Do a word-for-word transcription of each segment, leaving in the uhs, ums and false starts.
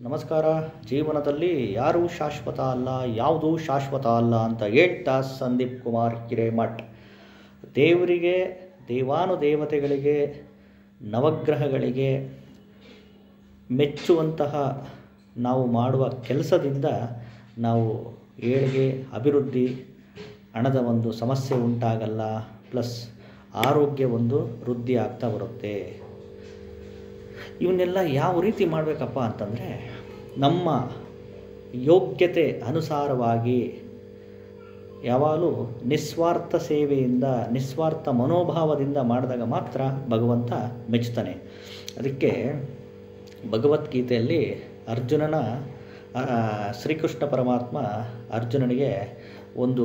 ನಮಸ್ಕಾರ. ಜೀವನದಲ್ಲಿ ಯಾರೂ ಶಾಶ್ವತ ಅಲ್ಲ, ಯಾವುದೂ ಶಾಶ್ವತ ಅಲ್ಲ ಅಂತ ಹೇಳ್ತಾ ಸಂದೀಪ್ ಕುಮಾರ್ ಹಿರೇಮಠ್. ದೇವರಿಗೆ, ದೇವಾನುದೇವತೆಗಳಿಗೆ, ನವಗ್ರಹಗಳಿಗೆ ಮೆಚ್ಚುವಂತಹ ನಾವು ಮಾಡುವ ಕೆಲಸದಿಂದ ನಾವು ಏಳಿಗೆ, ಅಭಿವೃದ್ಧಿ, ಹಣದ ಒಂದು ಸಮಸ್ಯೆ ಉಂಟಾಗಲ್ಲ, ಪ್ಲಸ್ ಆರೋಗ್ಯ ಒಂದು ವೃದ್ಧಿ ಆಗ್ತಾ ಬರುತ್ತೆ. ಇವನ್ನೆಲ್ಲ ಯಾವ ರೀತಿ ಮಾಡಬೇಕಪ್ಪ ಅಂತಂದರೆ, ನಮ್ಮ ಯೋಗ್ಯತೆ ಅನುಸಾರವಾಗಿ ಯಾವಾಗಲೂ ನಿಸ್ವಾರ್ಥ ಸೇವೆಯಿಂದ, ನಿಸ್ವಾರ್ಥ ಮನೋಭಾವದಿಂದ ಮಾಡಿದಾಗ ಮಾತ್ರ ಭಗವಂತ ಮೆಚ್ಚುತ್ತಾನೆ. ಅದಕ್ಕೆ ಭಗವದ್ಗೀತೆಯಲ್ಲಿ ಅರ್ಜುನನ ಶ್ರೀಕೃಷ್ಣ ಪರಮಾತ್ಮ ಅರ್ಜುನನಿಗೆ ಒಂದು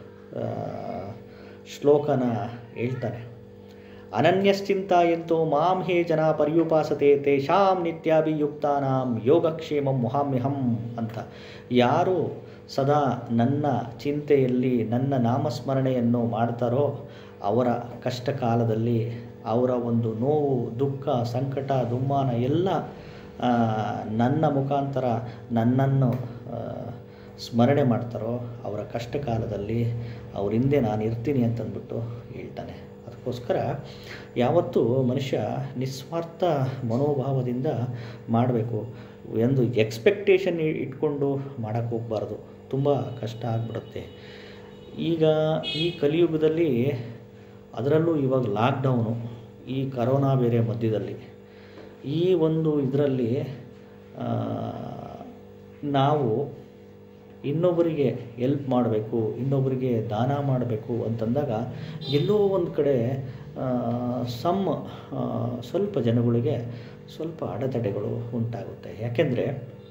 ಶ್ಲೋಕನ ಹೇಳ್ತಾನೆ. ಅನನ್ಯಶ್ಚಿಂತಾಯಂತೋ ಮಾಂ ಹೇ ಜನ ಪರ್ಯುಪಾಸತೆ ತೇಷಾಂ ನಿತ್ಯಾಭಿಯುಕ್ತಾನಾಂ ಯೋಗಕ್ಷೇಮಂ ಮುಹಾಮ್ಯಹಂ ಅಂತ. ಯಾರು ಸದಾ ನನ್ನ ಚಿಂತೆಯಲ್ಲಿ ನನ್ನ ನಾಮಸ್ಮರಣೆಯನ್ನು ಮಾಡ್ತಾರೋ ಅವರ ಕಷ್ಟ ಕಾಲದಲ್ಲಿ, ಅವರ ಒಂದು ನೋವು, ದುಃಖ, ಸಂಕಟ, ದುಮ್ಮಾನ ಎಲ್ಲ ನನ್ನ ಮುಖಾಂತರ ನನ್ನನ್ನು ಸ್ಮರಣೆ ಮಾಡ್ತಾರೋ ಅವರ ಕಷ್ಟ ಕಾಲದಲ್ಲಿ ಅವ್ರ ಹಿಂದೆ ನಾನು ಇರ್ತೀನಿ ಅಂತಂದ್ಬಿಟ್ಟು ಹೇಳ್ತಾನೆ. ಅದಕ್ಕೋಸ್ಕರ ಯಾವತ್ತೂ ಮನುಷ್ಯ ನಿಸ್ವಾರ್ಥ ಮನೋಭಾವದಿಂದ ಮಾಡಬೇಕು. ಒಂದು ಎಕ್ಸ್ಪೆಕ್ಟೇಷನ್ ಇಟ್ಕೊಂಡು ಮಾಡೋಕ್ಕೆ ಹೋಗಬಾರ್ದು, ತುಂಬ ಕಷ್ಟ ಆಗಿಬಿಡುತ್ತೆ. ಈಗ ಈ ಕಲಿಯುಗದಲ್ಲಿ, ಅದರಲ್ಲೂ ಇವಾಗ ಲಾಕ್ಡೌನು, ಈ ಕರೋನಾ ಬೇರೆ ಮಧ್ಯದಲ್ಲಿ, ಈ ಒಂದು ಇದರಲ್ಲಿ ನಾವು ಇನ್ನೊಬ್ಬರಿಗೆ ಎಲ್ಪ್ ಮಾಡಬೇಕು, ಇನ್ನೊಬ್ಬರಿಗೆ ದಾನ ಮಾಡಬೇಕು ಅಂತಂದಾಗ ಎಲ್ಲೋ ಒಂದು ಕಡೆ ಸಮ್ ಸ್ವಲ್ಪ ಜನಗಳಿಗೆ ಸ್ವಲ್ಪ ಅಡೆತಡೆಗಳು ಉಂಟಾಗುತ್ತೆ. ಯಾಕೆಂದರೆ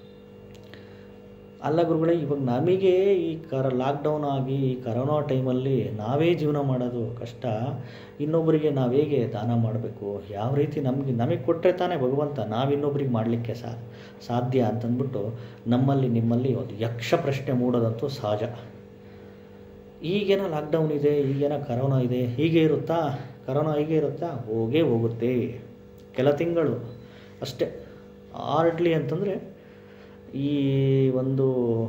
ಅಲ್ಲ ಗುರುಗಳೇ, ಇವಾಗ ನಮಗೆ ಈ ಕರ ಲಾಕ್ಡೌನ್ ಆಗಿ ಈ ಕರೋನಾ ಟೈಮಲ್ಲಿ ನಾವೇ ಜೀವನ ಮಾಡೋದು ಕಷ್ಟ, ಇನ್ನೊಬ್ಬರಿಗೆ ನಾವು ಹೇಗೆ ದಾನ ಮಾಡಬೇಕು, ಯಾವ ರೀತಿ ನಮಗೆ ನಮಗೆ ಕೊಟ್ಟರೆ ತಾನೇ ಭಗವಂತ ನಾವು ಇನ್ನೊಬ್ರಿಗೆ ಮಾಡಲಿಕ್ಕೆ ಸಾ ಸಾಧ್ಯ ಅಂತಂದ್ಬಿಟ್ಟು ನಮ್ಮಲ್ಲಿ ನಿಮ್ಮಲ್ಲಿ ಒಂದು ಯಕ್ಷ ಪ್ರಶ್ನೆ ಮೂಡೋದಂತೂ ಸಹಜ. ಈಗೇನೋ ಲಾಕ್ಡೌನ್ ಇದೆ, ಈಗೇನೋ ಕರೋನಾ ಇದೆ, ಹೀಗೆ ಇರುತ್ತಾ, ಕರೋನಾ ಹೀಗೆ ಇರುತ್ತಾ, ಹೋಗೇ ಹೋಗುತ್ತೆ. ಕೆಲ ತಿಂಗಳು ಅಷ್ಟೇ. ಹಾರ್ಡ್ಲಿ ಅಂತಂದರೆ ಈ ಒಂದು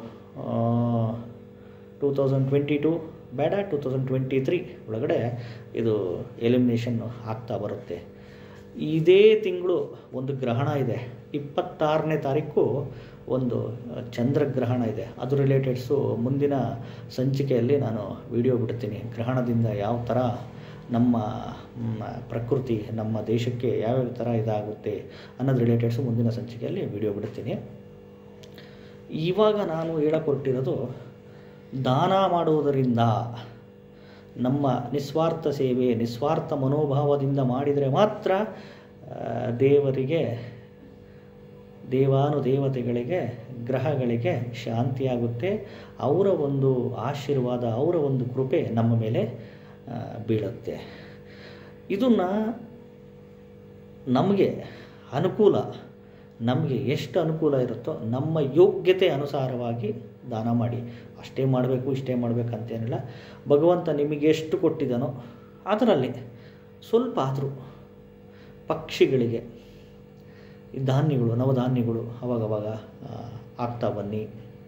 ಟೂ ತೌಸಂಡ್ ಟ್ವೆಂಟಿ ಟೂ ಬೇಡ ಟೂ ತೌಸಂಡ್ ಟ್ವೆಂಟಿ ತ್ರೀ ಒಳಗಡೆ ಇದು ಎಲಿಮಿನೇಷನ್ ಆಗ್ತಾ ಬರುತ್ತೆ. ಇದೇ ತಿಂಗಳು ಒಂದು ಗ್ರಹಣ ಇದೆ, ಇಪ್ಪತ್ತಾರನೇ ತಾರೀಕು ಒಂದು ಚಂದ್ರಗ್ರಹಣ ಇದೆ. ಅದು ರಿಲೇಟೆಡ್ಸು ಮುಂದಿನ ಸಂಚಿಕೆಯಲ್ಲಿ ನಾನು ವಿಡಿಯೋ ಬಿಡ್ತೀನಿ. ಗ್ರಹಣದಿಂದ ಯಾವ ಥರ ನಮ್ಮ ಪ್ರಕೃತಿ, ನಮ್ಮ ದೇಶಕ್ಕೆ ಯಾವ್ಯಾವ ಥರ ಇದಾಗುತ್ತೆ ಅನ್ನೋದು ರಿಲೇಟೆಡ್ಸು ಮುಂದಿನ ಸಂಚಿಕೆಯಲ್ಲಿ ವಿಡಿಯೋ ಬಿಡ್ತೀನಿ. ಇವಾಗ ನಾನು ಹೇಳಕೊಟ್ಟಿರೋದು, ದಾನ ಮಾಡುವುದರಿಂದ, ನಮ್ಮ ನಿಸ್ವಾರ್ಥ ಸೇವೆ, ನಿಸ್ವಾರ್ಥ ಮನೋಭಾವದಿಂದ ಮಾಡಿದರೆ ಮಾತ್ರ ದೇವರಿಗೆ, ದೇವಾನುದೇವತೆಗಳಿಗೆ, ಗ್ರಹಗಳಿಗೆ ಶಾಂತಿಯಾಗುತ್ತೆ. ಅವರ ಒಂದು ಆಶೀರ್ವಾದ, ಅವರ ಒಂದು ಕೃಪೆ ನಮ್ಮ ಮೇಲೆ ಬೀಳುತ್ತೆ. ಇದನ್ನು ನಮಗೆ ಅನುಕೂಲ, ನಮಗೆ ಎಷ್ಟು ಅನುಕೂಲ ಇರುತ್ತೋ ನಮ್ಮ ಯೋಗ್ಯತೆ ಅನುಸಾರವಾಗಿ ದಾನ ಮಾಡಿ. ಅಷ್ಟೇ ಮಾಡಬೇಕು, ಇಷ್ಟೇ ಮಾಡಬೇಕಂತೇನಿಲ್ಲ. ಭಗವಂತ ನಿಮಗೆ ಎಷ್ಟು ಕೊಟ್ಟಿದ್ದಾನೋ ಅದರಲ್ಲಿ ಸ್ವಲ್ಪ ಆದರೂ ಪಕ್ಷಿಗಳಿಗೆ ಈ ಧಾನ್ಯಗಳು, ನವಧಾನ್ಯಗಳು ಅವಾಗವಾಗ ಆಗ್ತಾ ಬನ್ನಿ.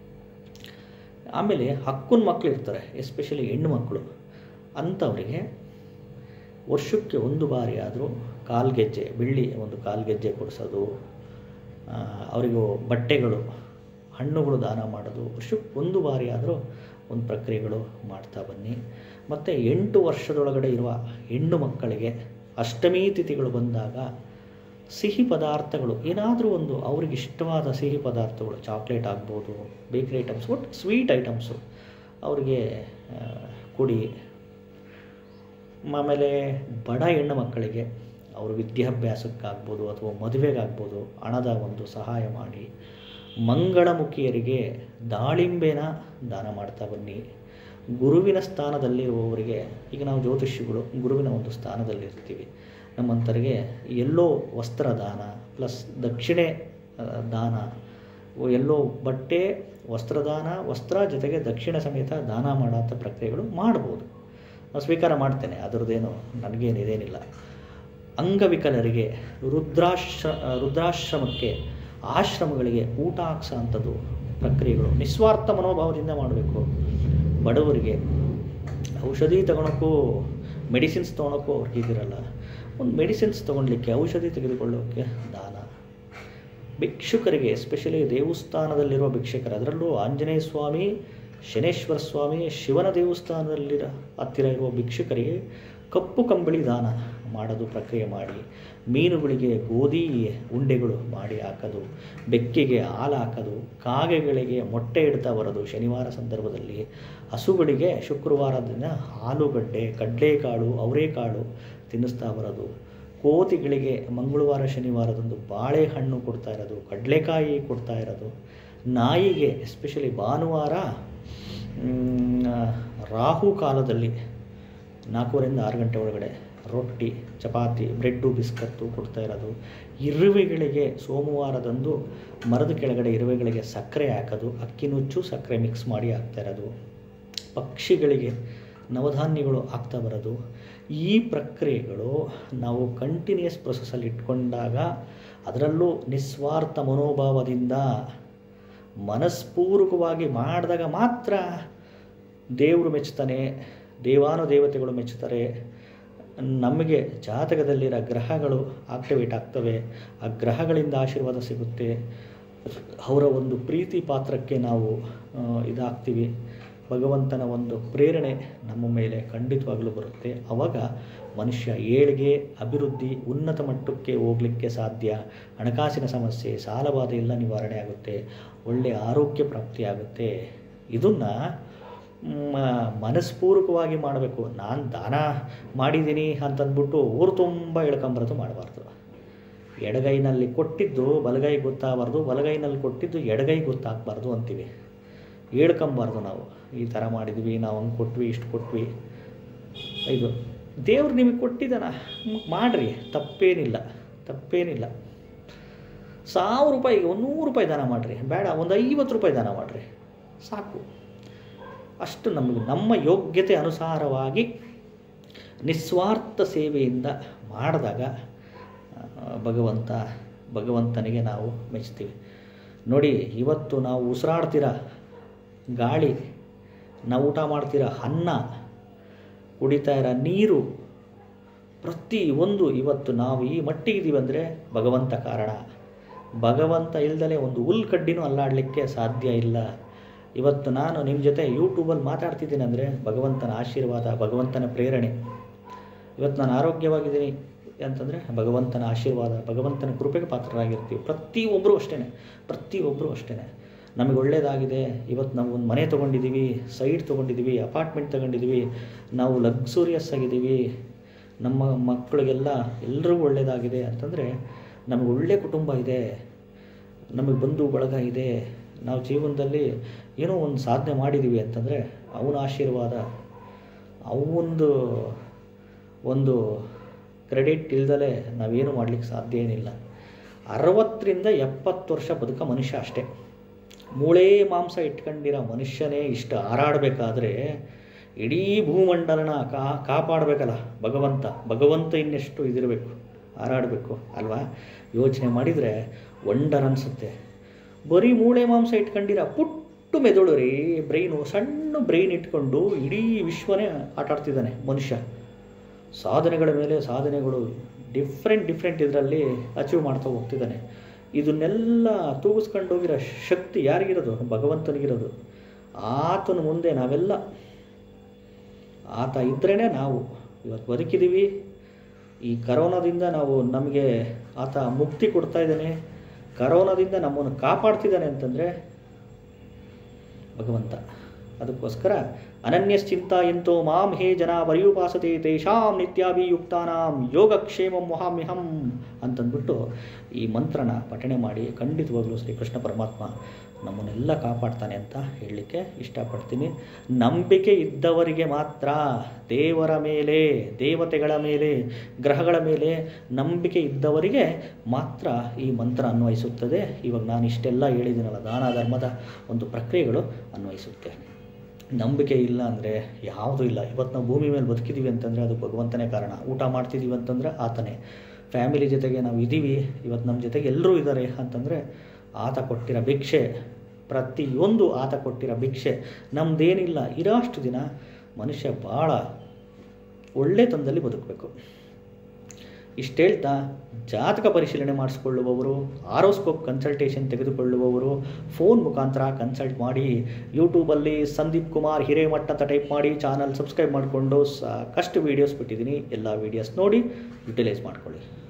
ಆಮೇಲೆ ಹಕ್ಕುನ ಮಕ್ಕಳು ಇರ್ತಾರೆ, ಎಸ್ಪೆಷಲಿ ಹೆಣ್ಣು ಮಕ್ಕಳು, ಅಂಥವರಿಗೆ ವರ್ಷಕ್ಕೆ ಒಂದು ಬಾರಿ ಆದರೂ ಕಾಲ್ಗೆಜ್ಜೆ, ಬೆಳ್ಳಿ ಒಂದು ಕಾಲ್ಗೆಜ್ಜೆ ಕೊಡಿಸೋದು, ಅವರಿಗೂ ಬಟ್ಟೆಗಳು, ಹಣ್ಣುಗಳು ದಾನ ಮಾಡೋದು, ವರ್ಷಕ್ಕೆ ಒಂದು ಬಾರಿ ಆದರೂ ಒಂದು ಪ್ರಕ್ರಿಯೆಗಳು ಮಾಡ್ತಾ ಬನ್ನಿ. ಮತ್ತು ಎಂಟು ವರ್ಷದೊಳಗಡೆ ಇರುವ ಹೆಣ್ಣು ಮಕ್ಕಳಿಗೆ ಅಷ್ಟಮಿ ತಿಥಿಗಳು ಬಂದಾಗ ಸಿಹಿ ಪದಾರ್ಥಗಳು, ಏನಾದರೂ ಒಂದು ಅವ್ರಿಗೆ ಇಷ್ಟವಾದ ಸಿಹಿ ಪದಾರ್ಥಗಳು, ಚಾಕ್ಲೇಟ್ ಆಗ್ಬೋದು, ಬೇಕ್ರಿ ಐಟಮ್ಸ್, ಒಟ್ಟು ಸ್ವೀಟ್ ಐಟಮ್ಸು ಅವರಿಗೆ ಕೊಡಿ. ಆಮೇಲೆ ಬಡ ಹೆಣ್ಣು ಮಕ್ಕಳಿಗೆ ಅವ್ರ ವಿದ್ಯಾಭ್ಯಾಸಕ್ಕಾಗ್ಬೋದು ಅಥವಾ ಮದುವೆಗಾಗ್ಬೋದು ಹಣದ ಒಂದು ಸಹಾಯ ಮಾಡಿ. ಮಂಗಳಮುಖಿಯರಿಗೆ ದಾಳಿಂಬೆನ ದಾನ ಮಾಡ್ತಾ ಬನ್ನಿ. ಗುರುವಿನ ಸ್ಥಾನದಲ್ಲಿರುವವರಿಗೆ, ಈಗ ನಾವು ಜ್ಯೋತಿಷಿಗಳು ಗುರುವಿನ ಒಂದು ಸ್ಥಾನದಲ್ಲಿ ಇರ್ತೀವಿ, ನಮ್ಮಂಥರಿಗೆ ಎಲ್ಲೋ ವಸ್ತ್ರ ದಾನ ಪ್ಲಸ್ ದಕ್ಷಿಣೆ ದಾನ, ಎಲ್ಲೋ ಬಟ್ಟೆ, ವಸ್ತ್ರದಾನ, ವಸ್ತ್ರ ಜೊತೆಗೆ ದಕ್ಷಿಣ ಸಮೇತ ದಾನ ಮಾಡೋಂಥ ಪ್ರಕ್ರಿಯೆಗಳು ಮಾಡ್ಬೋದು. ನಾನು ಸ್ವೀಕಾರ ಮಾಡ್ತೇನೆ, ಅದರದ್ದೇನು ನನಗೇನಿದೇನಿಲ್ಲ. ಅಂಗವಿಕಲರಿಗೆ ರುದ್ರಾಶ್ರ ರುದ್ರಾಶ್ರಮಕ್ಕೆ ಆಶ್ರಮಗಳಿಗೆ ಊಟ ಹಾಕ್ಸೋ ಅಂಥದ್ದು ಪ್ರಕ್ರಿಯೆಗಳು ನಿಸ್ವಾರ್ಥ ಮನೋಭಾವದಿಂದ ಮಾಡಬೇಕು. ಬಡವರಿಗೆ ಔಷಧಿ ತಗೊಳಕ್ಕೂ ಮೆಡಿಸಿನ್ಸ್ ತೊಗೊಳಕ್ಕೂ ಅವ್ರಿಗೆ ಇದಿರಲ್ಲ, ಒಂದು ಮೆಡಿಸಿನ್ಸ್ ತೊಗೊಳ್ಲಿಕ್ಕೆ ಔಷಧಿ ತೆಗೆದುಕೊಳ್ಳೋಕ್ಕೆ ದಾನ. ಭಿಕ್ಷುಕರಿಗೆ ಎಸ್ಪೆಷಲಿ ದೇವಸ್ಥಾನದಲ್ಲಿರೋ ಭಿಕ್ಷುಕರು, ಅದರಲ್ಲೂ ಆಂಜನೇಯ ಸ್ವಾಮಿ, ಶನೇಶ್ವರ ಸ್ವಾಮಿ, ಶಿವನ ದೇವಸ್ಥಾನದಲ್ಲಿರೋ ಹತ್ತಿರ ಇರುವ ಭಿಕ್ಷುಕರಿಗೆ ಕಪ್ಪು ಕಂಬಳಿ ದಾನ ಮಾಡೋದು ಪ್ರಕ್ರಿಯೆ ಮಾಡಿ, ಮೀನುಗಳಿಗೆ ಗೋಧಿ ಉಂಡೆಗಳು ಮಾಡಿ ಹಾಕೋದು, ಬೆಕ್ಕಿಗೆ ಹಾಲು ಹಾಕೋದು, ಕಾಗೆಗಳಿಗೆ ಮೊಟ್ಟೆ ಇಡ್ತಾ ಬರೋದು ಶನಿವಾರ ಸಂದರ್ಭದಲ್ಲಿ, ಹಸುಗಳಿಗೆ ಶುಕ್ರವಾರ ದಿನ ಆಲೂಗಡ್ಡೆ, ಕಡಲೆಕಾಳು, ಅವರೆಕಾಳು ತಿನ್ನಿಸ್ತಾ ಬರೋದು, ಕೋತಿಗಳಿಗೆ ಮಂಗಳವಾರ ಶನಿವಾರದಂದು ಬಾಳೆಹಣ್ಣು ಕೊಡ್ತಾ ಇರೋದು, ಕಡಲೆಕಾಯಿ ಕೊಡ್ತಾ ಇರೋದು, ನಾಯಿಗೆ ಎಸ್ಪೆಷಲಿ ಭಾನುವಾರ ರಾಹು ಕಾಲದಲ್ಲಿ ನಾಲ್ಕೂವರೆಯಿಂದ ಆರು ಗಂಟೆ ಒಳಗಡೆ ರೊಟ್ಟಿ, ಚಪಾತಿ, ಬ್ರೆಡ್ಡು, ಬಿಸ್ಕತ್ತು ಕೊಡ್ತಾ ಇರೋದು, ಇರುವೆಗಳಿಗೆ ಸೋಮವಾರದಂದು ಮರದ ಕೆಳಗಡೆ ಇರುವೆಗಳಿಗೆ ಸಕ್ಕರೆ ಹಾಕೋದು, ಅಕ್ಕಿ ನುಚ್ಚು ಸಕ್ಕರೆ ಮಿಕ್ಸ್ ಮಾಡಿ ಹಾಕ್ತಾ ಇರೋದು, ಪಕ್ಷಿಗಳಿಗೆ ನವಧಾನ್ಯಗಳು ಆಗ್ತಾ ಬರೋದು. ಈ ಪ್ರಕ್ರಿಯೆಗಳು ನಾವು ಕಂಟಿನ್ಯೂಸ್ ಪ್ರೊಸೆಸಲ್ಲಿ ಇಟ್ಕೊಂಡಾಗ, ಅದರಲ್ಲೂ ನಿಸ್ವಾರ್ಥ ಮನೋಭಾವದಿಂದ ಮನಸ್ಪೂರ್ವಕವಾಗಿ ಮಾಡಿದಾಗ ಮಾತ್ರ ದೇವರು ಮೆಚ್ಚುತ್ತಾನೆ, ದೇವಾನುದೇವತೆಗಳು ಮೆಚ್ಚುತ್ತಾರೆ. ನಮಗೆ ಜಾತಕದಲ್ಲಿರೋ ಗ್ರಹಗಳು ಆಕ್ಟಿವೇಟ್ ಆಗ್ತವೆ, ಆ ಗ್ರಹಗಳಿಂದ ಆಶೀರ್ವಾದ ಸಿಗುತ್ತೆ, ಅವರ ಒಂದು ಪ್ರೀತಿ ಪಾತ್ರಕ್ಕೆ ನಾವು ಇದಾಗ್ತೀವಿ, ಭಗವಂತನ ಒಂದು ಪ್ರೇರಣೆ ನಮ್ಮ ಮೇಲೆ ಖಂಡಿತವಾಗಲೂ ಬರುತ್ತೆ. ಆವಾಗ ಮನುಷ್ಯ ಏಳಿಗೆ, ಅಭಿವೃದ್ಧಿ, ಉನ್ನತ ಮಟ್ಟಕ್ಕೆ ಹೋಗಲಿಕ್ಕೆ ಸಾಧ್ಯ. ಹಣಕಾಸಿನ ಸಮಸ್ಯೆ, ಸಾಲಬಾಧೆ ಎಲ್ಲ ನಿವಾರಣೆ ಆಗುತ್ತೆ, ಒಳ್ಳೆಯ ಆರೋಗ್ಯ ಪ್ರಾಪ್ತಿಯಾಗುತ್ತೆ. ಇದನ್ನು ಮನಸ್ಪೂರ್ವಕವಾಗಿ ಮಾಡಬೇಕು. ನಾನು ದಾನ ಮಾಡಿದ್ದೀನಿ ಅಂತಂದ್ಬಿಟ್ಟು ಊರು ತುಂಬ ಎಳ್ಕೊಂಬರೋದು ಮಾಡಬಾರ್ದು. ಎಡಗೈನಲ್ಲಿ ಕೊಟ್ಟಿದ್ದು ಬಲಗೈ ಗೊತ್ತಾಗಬಾರ್ದು, ಬಲಗೈನಲ್ಲಿ ಕೊಟ್ಟಿದ್ದು ಎಡಗೈ ಗೊತ್ತಾಗಬಾರ್ದು ಅಂತೀವಿ. ಹೇಳ್ಕೊಂಬಾರ್ದು ನಾವು, ಈ ಥರ ಮಾಡಿದ್ವಿ, ನಾವು ಹಂಗೆ ಕೊಟ್ವಿ, ಇಷ್ಟು ಕೊಟ್ವಿ. ಇದು ದೇವ್ರು ನಿಮಗೆ ಕೊಟ್ಟಿದ್ದಾನ, ಮಾಡಿರಿ, ತಪ್ಪೇನಿಲ್ಲ ತಪ್ಪೇನಿಲ್ಲ ಸಾವಿರ ರೂಪಾಯಿಗೆ ಒಂದು ನೂರು ರೂಪಾಯಿ ದಾನ ಮಾಡಿರಿ, ಬೇಡ ಒಂದು ಐವತ್ತು ರೂಪಾಯಿ ದಾನ ಮಾಡಿರಿ, ಸಾಕು. ಅಷ್ಟು ನಮಗೆ ನಮ್ಮ ಯೋಗ್ಯತೆ ಅನುಸಾರವಾಗಿ ನಿಸ್ವಾರ್ಥ ಸೇವೆಯಿಂದ ಮಾಡಿದಾಗ ಭಗವಂತ ಭಗವಂತನಿಗೆ ನಾವು ಮೆಚ್ತೀವಿ. ನೋಡಿ, ಇವತ್ತು ನಾವು ಉಸಿರಾಡ್ತೀರ ಗಾಳಿ, ನಾವು ಊಟ ಮಾಡ್ತೀರ ಅನ್ನ, ಕುಡಿತಾ ಇರೋ ನೀರು, ಪ್ರತಿ ಒಂದು ಇವತ್ತು ನಾವು ಈ ಮಟ್ಟಿಗಿದ್ದೀವಿ ಅಂದರೆ ಭಗವಂತ ಕಾರಣ. ಭಗವಂತ ಇಲ್ದಲೇ ಒಂದು ಹುಲ್ ಕಡ್ಡಿನೂ ಅಲ್ಲಾಡಲಿಕ್ಕೆ ಸಾಧ್ಯ ಇಲ್ಲ. ಇವತ್ತು ನಾನು ನಿಮ್ಮ ಜೊತೆ ಯೂಟ್ಯೂಬಲ್ಲಿ ಮಾತಾಡ್ತಿದ್ದೀನಿ ಅಂದರೆ ಭಗವಂತನ ಆಶೀರ್ವಾದ, ಭಗವಂತನ ಪ್ರೇರಣೆ. ಇವತ್ತು ನಾನು ಆರೋಗ್ಯವಾಗಿದ್ದೀನಿ ಅಂತಂದರೆ ಭಗವಂತನ ಆಶೀರ್ವಾದ, ಭಗವಂತನ ಕೃಪೆಗೆ ಪಾತ್ರರಾಗಿರ್ತೀವಿ. ಪ್ರತಿಯೊಬ್ಬರು ಅಷ್ಟೇ ಪ್ರತಿಯೊಬ್ಬರು ಅಷ್ಟೇ ನಮಗೆ ಒಳ್ಳೆಯದಾಗಿದೆ. ಇವತ್ತು ನಾವು ಒಂದು ಮನೆ ತೊಗೊಂಡಿದ್ದೀವಿ, ಸೈಟ್ ತೊಗೊಂಡಿದ್ದೀವಿ, ಅಪಾರ್ಟ್ಮೆಂಟ್ ತೊಗೊಂಡಿದ್ದೀವಿ, ನಾವು ಲಕ್ಸುರಿಯಸ್ ಆಗಿದ್ದೀವಿ, ನಮ್ಮ ಮಕ್ಕಳಿಗೆಲ್ಲ ಎಲ್ರಿಗೂ ಒಳ್ಳೆಯದಾಗಿದೆ ಅಂತಂದರೆ ನಮಗೆ ಒಳ್ಳೆಯ ಕುಟುಂಬ ಇದೆ, ನಮಗೆ ಬಂಧು ಬಳಗ ಇದೆ, ನಾವು ಜೀವನದಲ್ಲಿ ಏನೋ ಒಂದು ಸಾಧನೆ ಮಾಡಿದ್ದೀವಿ ಅಂತಂದರೆ ಅವನ ಆಶೀರ್ವಾದ, ಅವನದು ಒಂದು ಕ್ರೆಡಿಟ್ ಇಲ್ದಲೇ ನಾವೇನು ಮಾಡಲಿಕ್ಕೆ ಸಾಧ್ಯ ಏನಿಲ್ಲ. ಅರವತ್ತರಿಂದ ಎಪ್ಪತ್ತು ವರ್ಷ ಬದುಕ ಮನುಷ್ಯ ಅಷ್ಟೇ. ಮೂಳೆ ಮಾಂಸ ಇಟ್ಕೊಂಡಿರೋ ಮನುಷ್ಯನೇ ಇಷ್ಟು ಹಾರಾಡಬೇಕಾದ್ರೆ ಇಡೀ ಭೂಮಂಡಲನ ಕಾ ಕಾಪಾಡಬೇಕಲ್ಲ ಭಗವಂತ. ಭಗವಂತ ಇನ್ನೆಷ್ಟು ಇದಿರಬೇಕು, ಹಾರಾಡಬೇಕು ಅಲ್ವಾ? ಯೋಚನೆ ಮಾಡಿದರೆ ವಂಡರ್ ಅನಿಸುತ್ತೆ. ಬರೀ ಮೂಳೆ ಮಾಂಸ ಇಟ್ಕೊಂಡಿರೋ ಪುಟ್ಟು ಮೆದುಳು ರೀ, ಬ್ರೈನು, ಸಣ್ಣ ಬ್ರೈನ್ ಇಟ್ಕೊಂಡು ಇಡೀ ವಿಶ್ವನೇ ಆಟಾಡ್ತಿದ್ದಾನೆ ಮನುಷ್ಯ. ಸಾಧನೆಗಳ ಮೇಲೆ ಸಾಧನೆಗಳು ಡಿಫ್ರೆಂಟ್ ಡಿಫ್ರೆಂಟ್ ಇದರಲ್ಲಿ ಅಚೀವ್ ಮಾಡ್ತಾ ಹೋಗ್ತಿದ್ದಾನೆ. ಇದನ್ನೆಲ್ಲ ತೂಗಿಸ್ಕೊಂಡು ಹೋಗಿರೋ ಶಕ್ತಿ ಯಾರಿಗಿರೋದು? ಭಗವಂತನಿಗಿರೋದು. ಆತನ ಮುಂದೆ ನಾವೆಲ್ಲ, ಆತ ಇದ್ರೇ ನಾವು ಇವತ್ತು ಬದುಕಿದ್ದೀವಿ. ಈ ಕರೋನಾದಿಂದ ನಾವು ನಮಗೆ ಆತ ಮುಕ್ತಿ ಕೊಡ್ತಾ ಇದ್ದಾನೆ, ಕರೋನಾದಿಂದ ನಮ್ಮನ್ನು ಕಾಪಾಡ್ತಿದ್ದಾನೆ ಅಂತಂದರೆ ಭಗವಂತ. ಅದಕ್ಕೋಸ್ಕರ ಅನನ್ಯಶ್ಚಿಂತಾ ಎಂತೋ ಮಾಂ ಹೇ ಜನ ಪರ್ಯುಪಾಸತೆ ತೇಷಾಂ ನಿತ್ಯಾಭಿಯುಕ್ತಾನಾಂ ಯೋಗಕ್ಷೇಮಂ ವಹಾಮ್ಯಹಂ ಅಂತಂದ್ಬಿಟ್ಟು ಈ ಮಂತ್ರನ ಪಠಣೆ ಮಾಡಿ ಖಂಡಿತವಾಗಲೂ ಶ್ರೀಕೃಷ್ಣ ಪರಮಾತ್ಮ ನಮ್ಮನ್ನೆಲ್ಲ ಕಾಪಾಡ್ತಾನೆ ಅಂತ ಹೇಳಲಿಕ್ಕೆ ಇಷ್ಟಪಡ್ತೀನಿ. ನಂಬಿಕೆ ಇದ್ದವರಿಗೆ ಮಾತ್ರ ದೇವರ ಮೇಲೆ, ದೇವತೆಗಳ ಮೇಲೆ, ಗ್ರಹಗಳ ಮೇಲೆ ನಂಬಿಕೆ ಇದ್ದವರಿಗೆ ಮಾತ್ರ ಈ ಮಂತ್ರ ಅನ್ವಯಿಸುತ್ತದೆ. ಇವಾಗ ನಾನು ಇಷ್ಟೆಲ್ಲ ಹೇಳಿದ್ದೀನಲ್ಲ, ದಾನ ಧರ್ಮದ ಒಂದು ಪ್ರಕ್ರಿಯೆಗಳು ಅನ್ವಯಿಸುತ್ತೆ. ನಂಬಿಕೆ ಇಲ್ಲ ಅಂದರೆ ಯಾವುದೂ ಇಲ್ಲ. ಇವತ್ತು ನಾವು ಭೂಮಿ ಮೇಲೆ ಬದುಕಿದ್ದೀವಿ ಅಂತಂದರೆ ಅದು ಭಗವಂತನೇ ಕಾರಣ. ಊಟ ಮಾಡ್ತಿದ್ದೀವಿ ಅಂತಂದರೆ ಆತನೇ. ಫ್ಯಾಮಿಲಿ ಜೊತೆಗೆ ನಾವು ಇದ್ದೀವಿ, ಇವತ್ತು ನಮ್ಮ ಜೊತೆಗೆ ಎಲ್ಲರೂ ಇದ್ದಾರೆ ಅಂತಂದರೆ ಆತ ಕೊಟ್ಟಿರೋ ಭಿಕ್ಷೆ, ಪ್ರತಿಯೊಂದು ಆತ ಕೊಟ್ಟಿರೋ ಭಿಕ್ಷೆ. ನಮ್ಮದೇನಿಲ್ಲ, ಇರೋಷ್ಟು ದಿನ ಮನುಷ್ಯ ಭಾಳ ಒಳ್ಳೆತನದಲ್ಲಿ ಬದುಕಬೇಕು. ಇಷ್ಟು ಹೇಳ್ತಾ, ಜಾತಕ ಪರಿಶೀಲನೆ ಮಾಡಿಸ್ಕೊಳ್ಳುವವರು, ಆರೋಸ್ಕೋಪ್ ಕನ್ಸಲ್ಟೇಷನ್ ತೆಗೆದುಕೊಳ್ಳುವವರು ಫೋನ್ ಮುಖಾಂತರ ಕನ್ಸಲ್ಟ್ ಮಾಡಿ. ಯೂಟ್ಯೂಬಲ್ಲಿ ಸಂದೀಪ್ ಕುಮಾರ್ ಹಿರೇಮಠ ಅಂತ ಟೈಪ್ ಮಾಡಿ ಚಾನಲ್ ಸಬ್ಸ್ಕ್ರೈಬ್ ಮಾಡಿಕೊಂಡು ಸಾಕಷ್ಟು ವೀಡಿಯೋಸ್ ಬಿಟ್ಟಿದ್ದೀನಿ. ಎಲ್ಲ ವೀಡಿಯೋಸ್ ನೋಡಿ ಯುಟಿಲೈಸ್ ಮಾಡ್ಕೊಳ್ಳಿ.